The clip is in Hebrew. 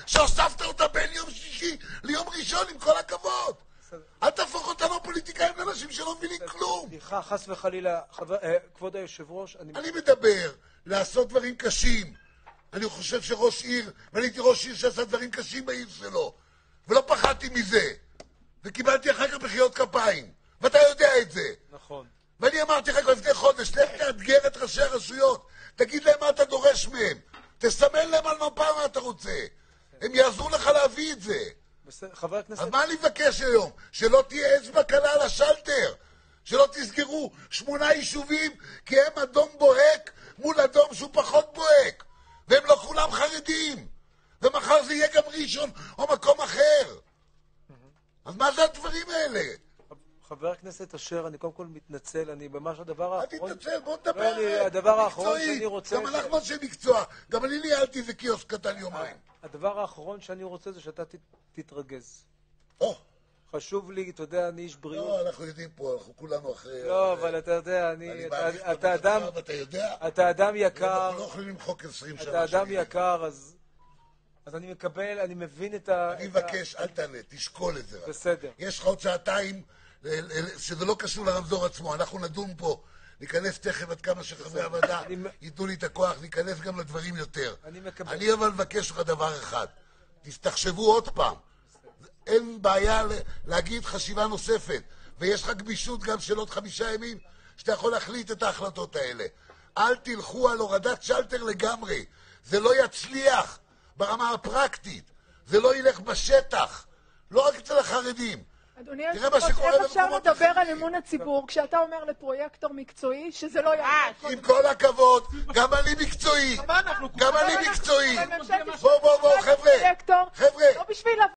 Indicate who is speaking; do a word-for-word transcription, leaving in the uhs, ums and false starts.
Speaker 1: שהוספת אותה בין יום שישי ליום ראשון, עם כל הכבוד. אל תהפוך אותנו פוליטיקאים לאנשים שלא מבינים כלום.
Speaker 2: סליחה, חס וחלילה, כבוד היושב ראש,
Speaker 1: אני מדבר לעשות דברים קשים. אני חושב שראש עיר, ואני הייתי ראש עיר שעשה דברים קשים בעיר שלו, ולא פחדתי מזה, וקיבלתי אחר כך מחיאות כפיים, ואתה יודע את זה.
Speaker 2: נכון.
Speaker 1: ואני אמרתי לך כבר לפני חודש, לך תאתגר את ראשי הרשויות, תגיד להם מה אתה דורש מהם, תסמן להם על מפה מה אתה רוצה, הם יעזרו לך להביא את זה.
Speaker 2: חבר הכנסת...
Speaker 1: אז מה אני מבקש היום? שלא תהיה אצבע קלה על השלטר, שלא תסגרו שמונה יישובים, כי הם אדום בוהק מול אדום שהוא פחות בוהק, והם לא כולם חרדים, ומחר זה יהיה גם ראשון או מקום אחר. אז מה זה הדברים האלה?
Speaker 2: חבר הכנסת אשר, אני קודם כל מתנצל, אני ממש הדבר האחרון...
Speaker 1: אל תתנצל, בוא נדבר.
Speaker 2: הדבר האחרון שאני רוצה...
Speaker 1: גם אנחנו אנשי מקצוע, גם אני ניהלתי איזה קיוסק קטן יומיים.
Speaker 2: הדבר האחרון שאני רוצה זה שאתה תתרגז.
Speaker 1: או.
Speaker 2: חשוב לי, אתה יודע, אני איש בריאות.
Speaker 1: לא, אנחנו יודעים פה, אנחנו כולנו אחרי...
Speaker 2: לא, אבל אתה יודע, אני... אתה אדם... אתה אדם יקר...
Speaker 1: אנחנו לא יכולים למחוק עשרים שנה.
Speaker 2: אתה אדם יקר, אז... אז אני מקבל, אני מבין את ה...
Speaker 1: אני מבקש, אל תעלה, תשקול את זה.
Speaker 2: בסדר.
Speaker 1: יש לך עוד שעתיים, שזה לא קשור לרמזור עצמו, אנחנו נדון פה, ניכנס תכף עד כמה שחברי הוועדה ייתנו לי את הכוח, ניכנס גם לדברים יותר.
Speaker 2: אני מקבל.
Speaker 1: אני אבל מבקש לך דבר אחד, תחשבו עוד פעם, אין בעיה להגיד חשיבה נוספת, ויש לך גמישות גם של עוד חמישה ימים, שאתה יכול להחליט את ההחלטות האלה. אל תלכו על הורדת שלטר לגמרי, זה לא יצליח ברמה הפרקטית, זה לא ילך בשטח, לא רק אצל החרדים.
Speaker 3: אדוני היושב-ראש, איך אפשר לדבר על אמון הציבור כשאתה אומר לפרויקטור מקצועי שזה לא יעבור?
Speaker 1: עם כל הכבוד, גם אני מקצועי, גם אני מקצועי. בואו בואו בואו חבר'ה, חבר'ה.